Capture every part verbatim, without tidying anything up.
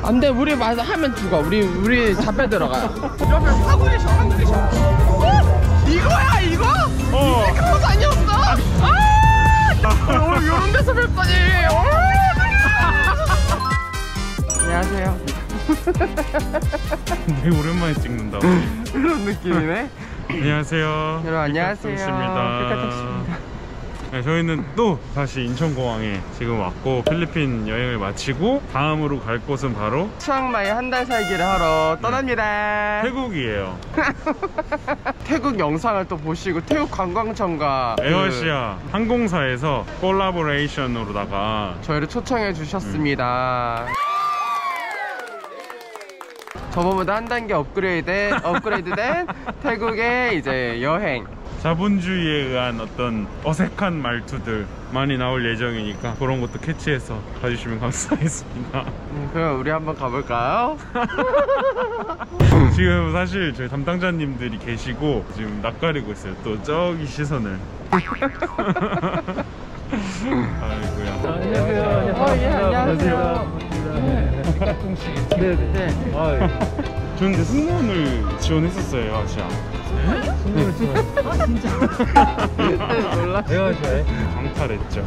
안돼, 우리 맞아 하면 죽어. 우리 우리 잡혀 들어가요. 이러면 한국이셔, 한국이셔. 어? 이거야 이거? 어. 이 그거 아니었어? 아! 오늘 이런 데서 뵐 거지. 안녕하세요. 되게 오랜만에 찍는다. 이런 느낌이네. 안녕하세요. 여러분 안녕하세요. 택시입니다. 필카택시입니다. 네, 저희는 또 다시 인천공항에 지금 왔고 필리핀 여행을 마치고 다음으로 갈 곳은 바로 치앙마이 한 달 살기를 하러 떠납니다. 태국이에요. 태국 영상을 또 보시고 태국 관광청과 에어아시아 그... 항공사에서 콜라보레이션으로다가 저희를 초청해 주셨습니다. 음. 저번보다 한 단계 업그레이드, 업그레이드된 태국의 이제 여행. 자본주의에 의한 어떤 어색한 말투들 많이 나올 예정이니까 그런 것도 캐치해서 봐주시면 감사하겠습니다. 네, 그럼 우리 한번 가볼까요? 지금 사실 저희 담당자님들이 계시고 지금 낯가리고 있어요. 또 저기 시선을. 아이고야. 안녕하세요. 어, 예, 안녕하세요. 네네. 네. 아, 저는 근데 승무원을 지원했었어요, 아시아. 네? 승무원을 지원. 아, 진짜? 몰라. 에어아시아에 강탈했죠.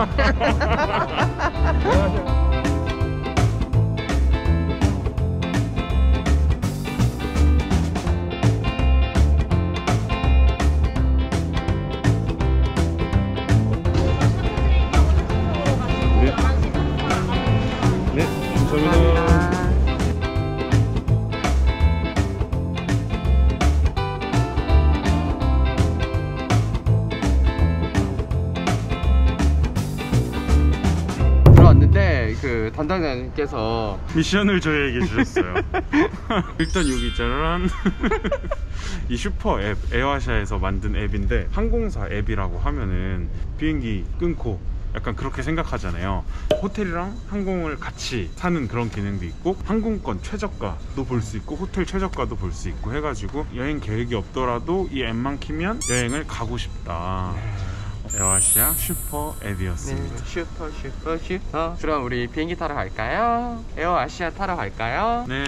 그 담당자님께서 미션을 저희에게 주셨어요. 일단 여기 짜란 이 슈퍼 앱, 에어아시아에서 만든 앱인데 항공사 앱이라고 하면은 비행기 끊고 약간 그렇게 생각하잖아요. 호텔이랑 항공을 같이 사는 그런 기능도 있고 항공권 최저가도 볼 수 있고 호텔 최저가도 볼 수 있고 해가지고 여행 계획이 없더라도 이 앱만 키면 여행을 가고 싶다. 에어아시아 슈퍼 앱이었습니다. 네, 슈퍼 슈퍼 슈퍼. 그럼 우리 비행기 타러 갈까요? 에어아시아 타러 갈까요? 네.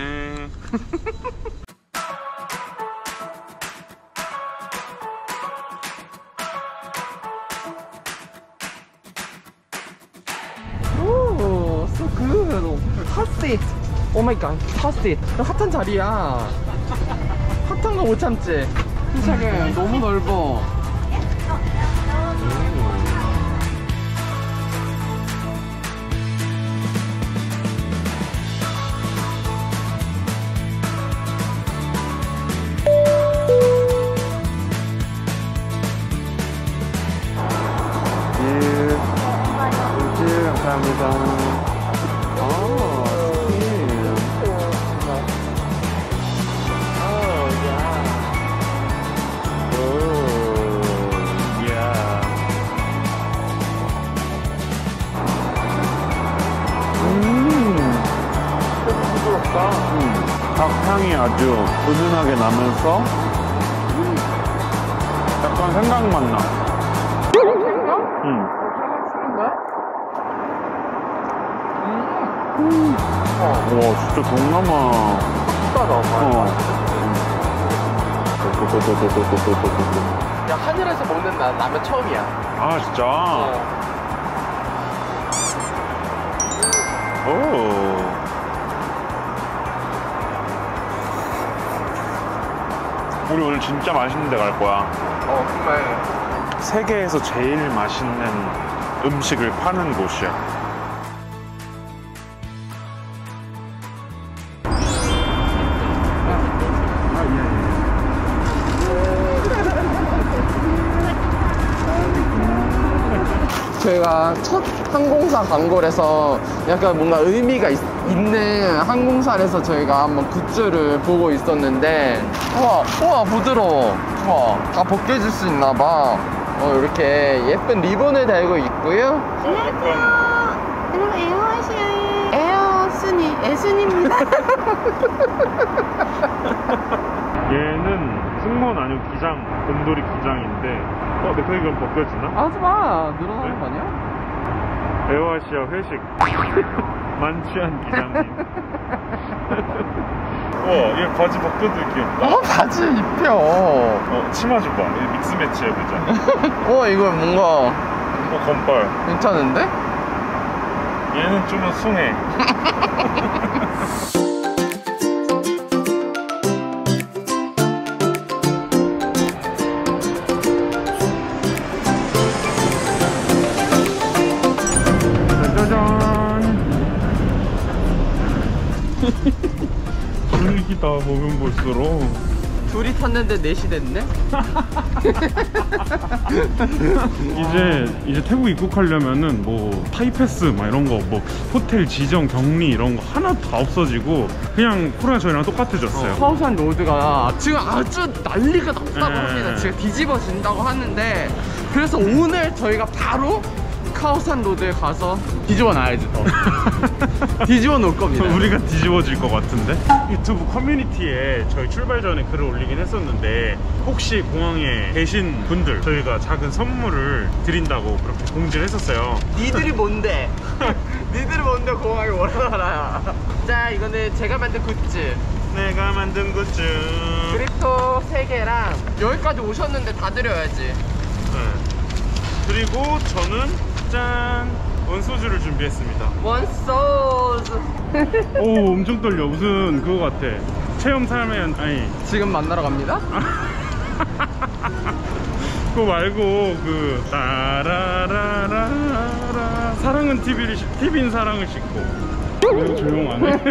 오, so good. Hot seat. Oh my god, hot seat. 핫한 자리야. 핫한 거 못 참지. 세상에 너무 넓어. 감사합니다. 아, 부드럽다. 음, 닭향이 아주 은은하게 나면서 음, 약간 생각맛 나. 생각? 응. 음. 와, 진짜 동남아. 크다. 어. 야, 하늘에서 먹는 나, 라면 처음이야. 아, 진짜? 어. 오. 우리 오늘 진짜 맛있는 데 갈 거야. 어, 정말. 세계에서 제일 맛있는 음식을 파는 곳이야. 저희가 첫 항공사 광고라서 약간 뭔가 의미가 있, 있는 항공사에서 저희가 한번 굿즈를 보고 있었는데 우와, 우와 부드러워. 우와, 다 벗겨질 수 있나봐. 어, 이렇게 예쁜 리본을 달고 있고요. 안녕하세요. 여러분, 에어아시아의 에어순이, 에순입니다. 얘는 승무원 아니고 기장, 곰돌이 기장인데 어? 내 턱이 그럼 벗겨지나? 하지마, 늘어나는 거 아니야? 에어아시아 회식 만취한 기장님. 얘 바지 바꿔도 귀엽다. 어, 바지 입혀. 어, 치마 줘봐. 이 믹스 매치 해보자. 어, 이거 뭔가 어, 건발. 괜찮은데? 얘는 좀 숭해. 분위기다 보면 볼수록 둘이 탔는데 넷이 됐네? 이제 이제 태국 입국하려면은 뭐 타이패스 막 이런 거 뭐 호텔 지정 격리 이런 거 하나 다 없어지고 그냥 코로나 전이랑 똑같아졌어요. 카오산 로드가 지금 아주 난리가 났다고 네. 합니다. 지금 뒤집어진다고 하는데, 그래서 오늘 저희가 바로 카오산 로드에 가서 뒤집어 놔야지. 더 뒤집어 놓을 겁니다. 우리가 뒤집어질 것 같은데? 유튜브 커뮤니티에 저희 출발 전에 글을 올리긴 했었는데 혹시 공항에 계신 분들 저희가 작은 선물을 드린다고 그렇게 공지를 했었어요. 니들이 뭔데? 니들이 뭔데 공항에 올라가라. 자, 이거는 제가 만든 굿즈. 내가 만든 굿즈. 그립토 세 개랑 여기까지 오셨는데 다 드려야지. 네. 그리고 저는 짠! 원소주를 준비했습니다. 원소즈. 오, 엄청 떨려. 무슨 그거 같아. 체험 삶의 아니 지금 만나러 갑니다. 그거 말고 그 따라라라라 사랑은 티비를 티비인 사랑을 싣고. 왜 조용하네?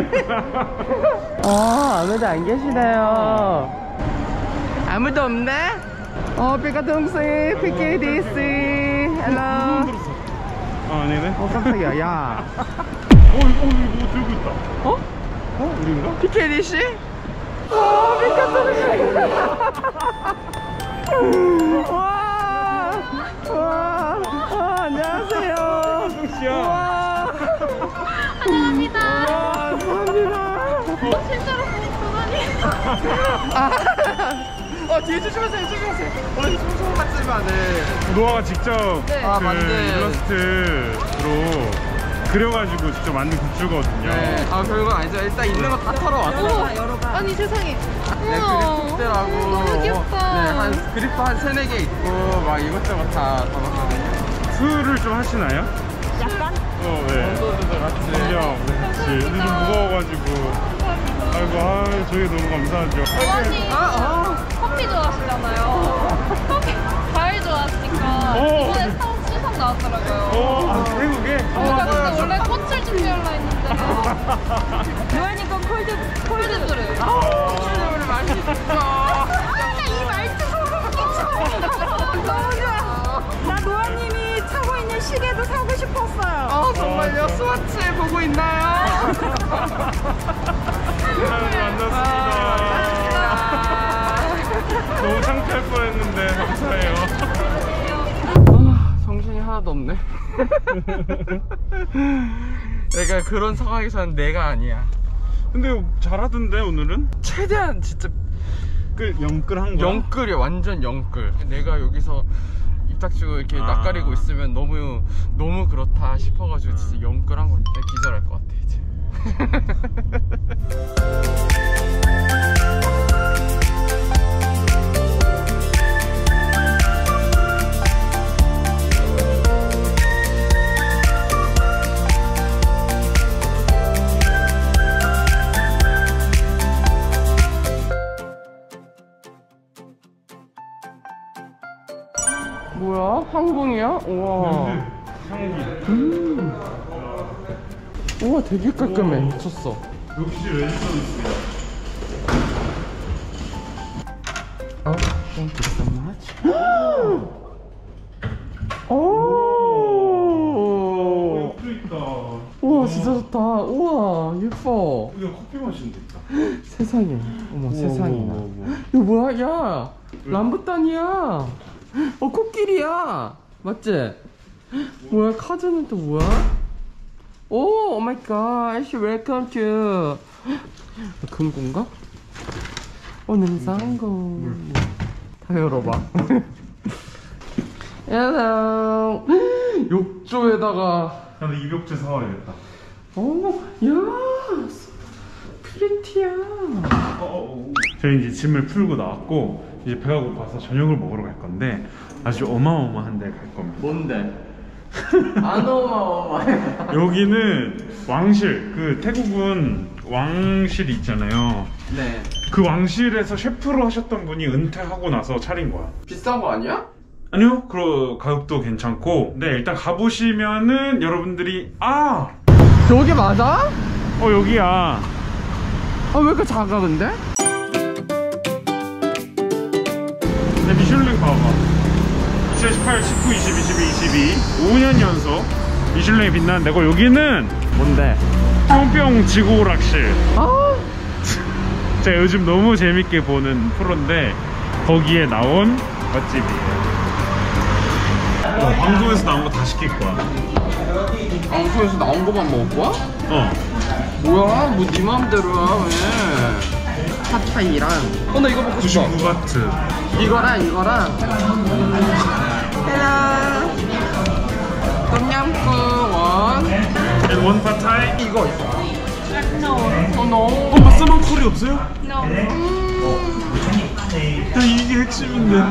어, 아무도 안 계시네요. 아무도 없네? 어, 피카 동생, 피케디스, 헬로. 아, 아니네. 어, 깜짝이야, 야. 어, 이거, 어, 이거 뭐 들고 있다. 어? 어, 우리인가? 피케디씨? 어, 피카 동생. 와, 와, 와, 안녕하세요. 동시야. 와, 감사합니다. 와, 감사합니다. 어, 진짜로 보다니. 아, 어, 뒤에 조심하세요, 조심하세요. 어, 조심 같지만은. 노아가 직접 네. 그 아, 만든. 일러스트로 그려가지고 직접 만든 굿즈거든요. 네, 아, 별건 아니죠. 일단 있는 거 다 털어왔어요. 아니 세상에. 네, 그립 뚝대라고. 너무 귀엽다. 네, 한 그립도 한 세네 개 있고 막 이것저것 다 담았거든요. 술을 좀 하시나요? 약간? 어, 네. 원소주도 같이. 그냥 네, 같이. 근데 좀 무거워가지고. 아이고, 아, 저희 너무 감사하죠. 어머니 아, 아. 커피 좋아하시잖아요. 커피 과일 좋아하시니까 오. 이번에 사온 수상 나왔더라고요. 어, 아, 태국에? 제가 근데 원래 꽃을 준비하려 했는데 노아니까 콜드 콜드브루. 콜드브루 맛있어. 이 말투 소름 끼쳐. 너무 좋아. 나 노아님이 차고 있는 시계도 사고 싶었어요. 아, 정말요? 스와치 보고 있나요? 만났습니다. 너무 창피할 뻔했는데 감사해요. 아, 정신이 하나도 없네. 내가 그런 상황에서는 내가 아니야. 근데 잘하던데 오늘은? 최대한 진짜 끌 영끌한 거야? 영끌이야, 완전 영끌. 내가 여기서 입 닥치고 이렇게 아. 낯가리고 있으면 너무 너무 그렇다 싶어가지고 진짜 영끌한 거 기절할 것 같아 이제. 뭐야? 항공이야? 우와. 향기. 음. 우와, 되게 깔끔해. 미쳤어. 역시 레지던스야. 어, thank you so much. 오. 옆에 있다. 우와, 진짜 좋다. 우와, 예뻐. 이거 커피 마시는 데 있다. 세상에. 어머, 세상에나. 우와, 우와. 이거 뭐야? 야, 람부탄이야. 어, 코끼리야. 맞지? 뭐야, 카드는 또 뭐야? 오, 오 마이 갓. 웰컴 투. 금고인가? 어, 냉장고. 다 열어봐. 헬로. 욕조에다가. 나도 입욕제 사와야겠다. 어, 야, 프리티야. 저희 이제 짐을 풀고 나왔고 이제 배가 고파서 저녁을 먹으러 갈 건데 아주 어마어마한 데 갈 겁니다. 뭔데? 안 어마어마해. 여기는 왕실, 그 태국은 왕실이 있잖아요. 네. 그 왕실에서 셰프로 하셨던 분이 은퇴하고 나서 차린 거야. 비싼 거 아니야? 아니요, 그 가격도 괜찮고. 네, 일단 가보시면은 여러분들이 아! 저기 맞아? 어, 여기야. 아, 왜 이렇게 작아 근데? 네, 미슐랭 봐봐. 이천십팔, 십구, 이십, 이십일, 이십이 오 년 연속 미슐랭이 빛나는 데고, 여기는 뭔데? 뿅뿅 지구오락실. 아, 제가 요즘 너무 재밌게 보는 프로인데 거기에 나온 맛집이에요. 어, 방송에서 나온 거 다 시킬 거야. 방송에서 나온 거만 먹을 거야? 어. 뭐야? 뭐 네 맘대로야 왜? 팟타이랑 어, 나 이거 먹고 싶어. 구십구 바트. 이거랑 이거랑 헬라 똠얌꿍 원 원 파타이. 이거 있어. 어, 너 어, 마사만 콜이 없어요? No. 야, 이게 핵심인데.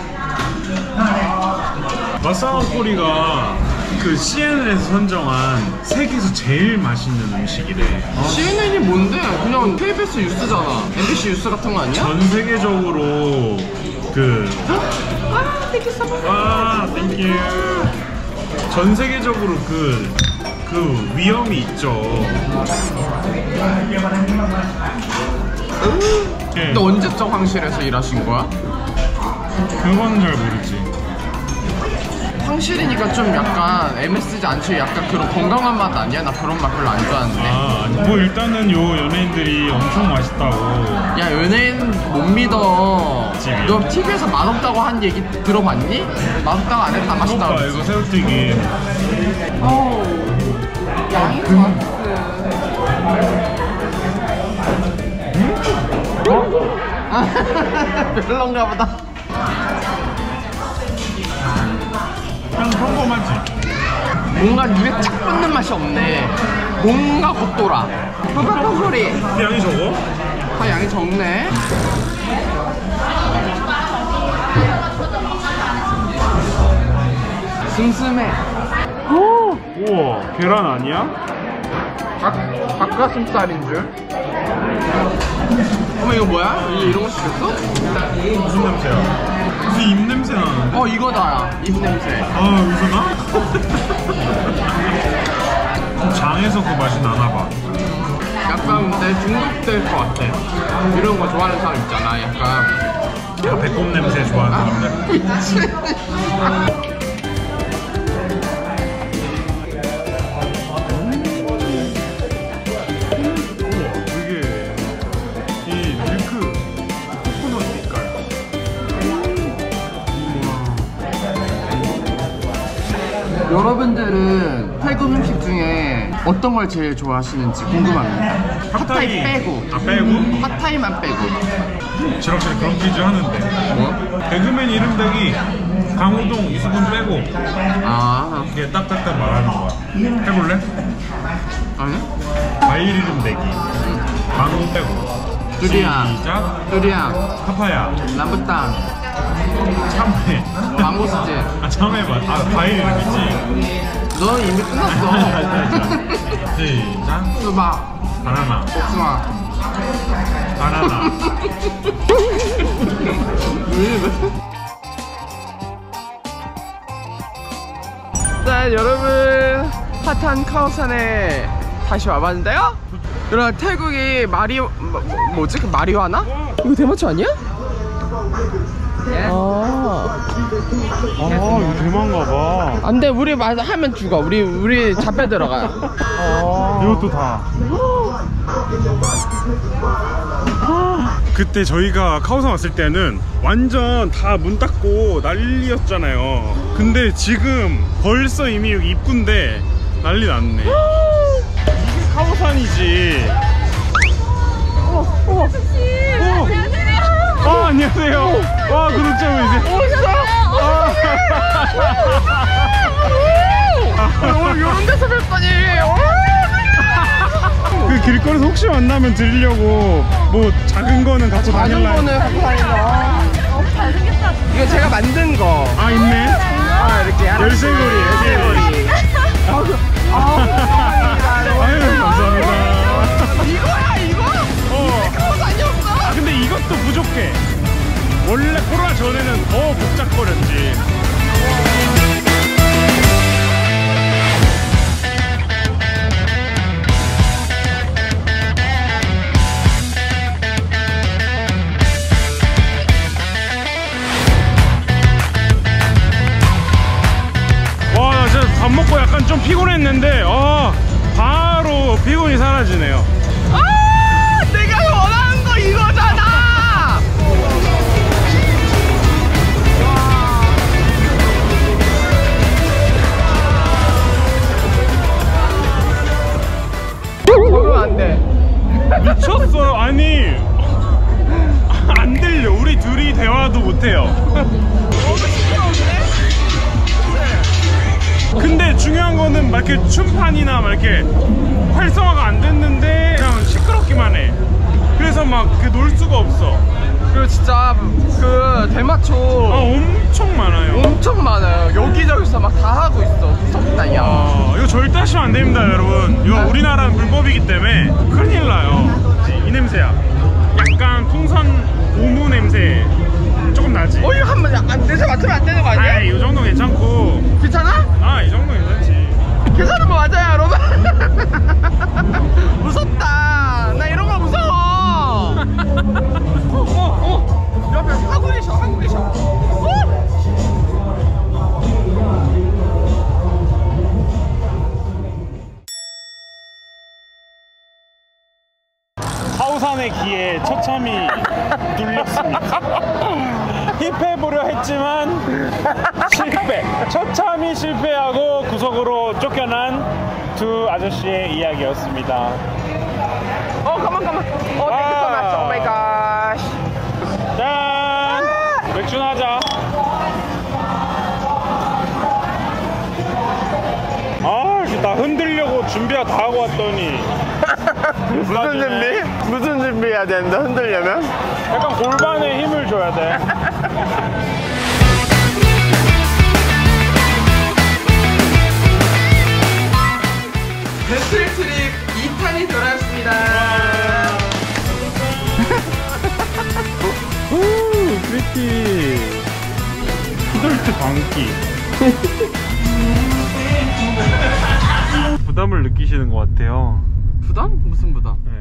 마사만 콜이가 그 씨엔엔에서 선정한 세계에서 제일 맛있는 음식이래. 씨엔엔이 뭔데? 그냥 케이비에스 뉴스잖아. 엠비씨 뉴스 같은 거 아니야? 전 세계적으로 그 아, 땡큐 서버. 아, 땡큐. 전 세계적으로 그, 그 위험이 있죠. 네. 너 언제적 황실에서 일하신 거야? 그건 잘 모르지. 황실이니까 좀 약간 엠에스지 않지? 약간 그런 건강한 맛 아니야? 나 그런 맛 별로 안 좋아하는데. 아, 아니, 뭐 일단은 요 연예인들이 엄청 맛있다고. 야, 연예인 못 믿어. 지금. 너 티비에서 맛없다고 한 얘기 들어봤니? 맛없다고 안 했다, 맛있다고. 오빠 이거 새우튀김. 어우, 양이 좋았어. 별론가 보다. 그냥 평범하지. 뭔가 입에 착 붙는 맛이 없네. 뭔가 못 돌아. 뽀뽀뽀 소리. 근데 양이 적어? 아, 양이 적네. 슴슴해. 오! 우와, 계란 아니야? 닭, 닭가슴살인 줄. 어머, 이거 뭐야? 이거 이런 거 시켰어? 무슨 냄새야? 무슨 입냄새 나는데? 어, 이거다. 입냄새. 아, 여기서 나? 장에서 그 맛이 나나봐. 약간 근데 중독될 것 같아. 이런 거 좋아하는 사람 있잖아. 약간. 아, 배꼽 냄새 좋아하는 사람들? 미친. 여러분들은 태국 음식 중에 어떤 걸 제일 좋아하시는지 궁금합니다. 팟타이 빼고. 아, 빼고? 팟타이만 빼고. 지락지락 그런 퀴즈 하는데. 뭐? 개그맨 이름 대기 강호동 이수근 빼고 아, 이게 딱딱딱 말하는 거야. 해볼래? 아니? 과일 이름 대기 강호 빼고. 두리안. 시작. 두리안. 파파야. 람부탕. 참외. 망고스틴. 아, 참외 맛. 아, 과일 이름이지. 너 이미 끝났어. 시작. 수박. 바나나. 복숭아. 바나나. 자, 여러분, 핫한 카오산에 다시 와봤는데요. 여러분, 태국이 마리 뭐, 뭐지? 그 마리화나? 이거 대마초 아니야? 아, 아, 이거 대만가 봐. 안돼, 우리 말 하면 죽어. 우리 우리 잡혀 들어가. 이것도 다. 그때 저희가 카오산 왔을 때는 완전 다 문 닫고 난리였잖아요. 근데 지금 벌써 이미 여기 입구인데 난리 났네. 이게 카오산이지. 어, 어. 아, 안녕하세요. 와, 구독자 보이세요? 오늘 이런 데서 뵀다니. 그 길거리에서 혹시 만나면 드리려고 뭐 작은 거는 갖고 작은 다닐라. 거는 갖고 다닌다. 잘생겼다. 이거 제가 만든 거. 아 있네. 아, 이렇게 하나. 열쇠고리, 열쇠고리. 아유 감사합니다. 이거야 이거? 어. 그거 다녔어? 아 근데 이것도 부족해. 원래 코로나 전에는 더 복잡거렸지. 와, 나 진짜 밥 먹고 약간 좀 피곤했는데, 어, 바로 피곤이 사라지네요. 아, 내가 원하는 거 이거잖아. 적응 안 돼. 미쳤어요. 아니, 안 들려. 우리 둘이 대화도 못해요. 근데 중요한 거는 막 이렇게 춤판이나 막 이렇게 활성화가 안 됐는데 그냥 시끄럽기만 해. 그래서 막 놀 수가 없어. 그리고 진짜 그 대마초 아, 엄청 많아요. 엄청 많아요. 여기저기서 막 다 하고 있어. 무섭다 야. 아, 이거 절대 하시면 안 됩니다, 여러분. 이거 우리나라는 불법이기 때문에 큰일 나요. 이 냄새야. 약간 풍선 고무 냄새 조금 나지? 어 이거 한번 안 내서 맡으면 안 되는 거 아니야? 아이, 이 정도 괜찮고. 괜찮아? 아, 이 정도 괜찮지. 괜찮은 거 맞아요 여러분. 무섭다. 나 이런 거 무서워. 어, 어, 어. 옆에 하고 계셔 하고 계셔. 어? 하우산의 기에 처참히 눌렸습니다. 힙해보려 했지만 실패. 처참히 실패하고 구석으로 쫓겨난 두 아저씨의 이야기였습니다. 어 가만 가만. 어 땡큐 소 마치. 오 마이 갓. 짠! 맥주나 하자. 아, 나 흔들려고 준비가 다 하고 왔더니 무슨 준비? 무슨 준비해야 되는데 흔들려면? 약간 골반에 힘을 줘야 돼. 배틀 트립 이 탄이 돌아왔습니다. 오, 프리티. 후덜트 광기. 부담을 느끼시는 것 같아요. 부담? 무슨 부담? 네,